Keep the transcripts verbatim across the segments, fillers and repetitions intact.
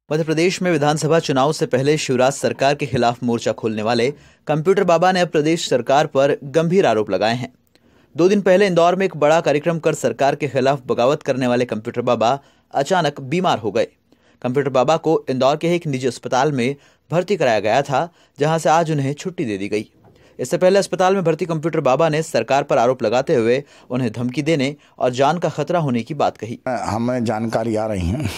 मध्य प्रदेश में विधानसभा चुनाव से पहले शिवराज सरकार के खिलाफ मोर्चा खोलने वाले कंप्यूटर बाबा ने अब प्रदेश सरकार पर गंभीर आरोप लगाए हैं। दो दिन पहले इंदौर में एक बड़ा कार्यक्रम कर सरकार के खिलाफ बगावत करने वाले कंप्यूटर बाबा अचानक बीमार हो गए। कंप्यूटर बाबा को इंदौर के एक निजी अस्पताल में भर्ती कराया गया था, जहां से आज उन्हें छुट्टी दे दी गई। इससे पहले अस्पताल में भर्ती कंप्यूटर बाबा ने सरकार पर आरोप लगाते हुए उन्हें धमकी देने और जान का खतरा होने की बात कही। हमें जानकारी आ रही है,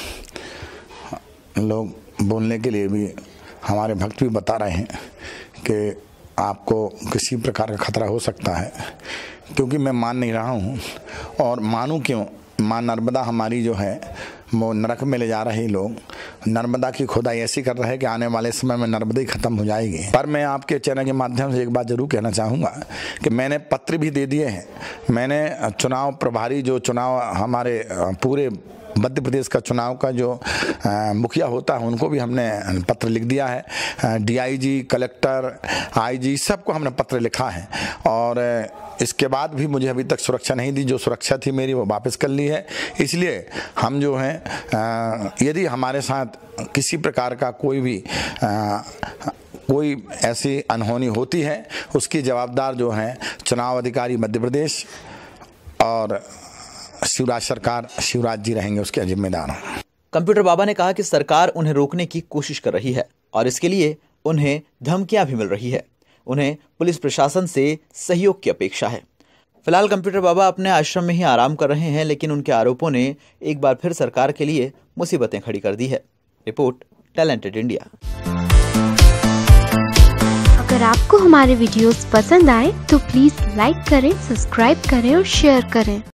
लोग बोलने के लिए भी, हमारे भक्त भी बता रहे हैं कि आपको किसी प्रकार का खतरा हो सकता है, क्योंकि मैं मान नहीं रहा हूँ। और मानूं क्यों? माँ नर्मदा हमारी जो है वो नरक में ले जा रहे लोग, नर्मदा की खुदाई ऐसी कर रहे हैं कि आने वाले समय में नर्मदा ही खत्म हो जाएगी। पर मैं आपके चैनल के माध्यम से एक बात जरूर कहना चाहूँगा कि मैंने पत्र भी दे दिए हैं। मैंने चुनाव प्रभारी, जो चुनाव हमारे पूरे मध्य प्रदेश का चुनाव का जो आ, मुखिया होता है, उनको भी हमने पत्र लिख दिया है। डीआईजी, कलेक्टर, आईजी, सबको हमने पत्र लिखा है। और इसके बाद भी मुझे अभी तक सुरक्षा नहीं दी। जो सुरक्षा थी मेरी वो वापस कर ली है। इसलिए हम जो हैं, यदि हमारे साथ किसी प्रकार का कोई भी आ, कोई ऐसी अनहोनी होती है, उसकी जवाबदार जो है चुनाव अधिकारी मध्य प्रदेश और शिवराज सरकार, शिवराज जी रहेंगे, उसके जिम्मेदार। कंप्यूटर बाबा ने कहा कि सरकार उन्हें रोकने की कोशिश कर रही है और इसके लिए उन्हें धमकियां भी मिल रही है। उन्हें पुलिस प्रशासन से सहयोग की अपेक्षा है। फिलहाल कंप्यूटर बाबा अपने आश्रम में ही आराम कर रहे हैं, लेकिन उनके आरोपों ने एक बार फिर सरकार के लिए मुसीबतें खड़ी कर दी है। Report talented India. अगर आपको हमारे वीडियोस पसंद आए तो प्लीज लाइक करें, सब्सक्राइब करें और शेयर करें।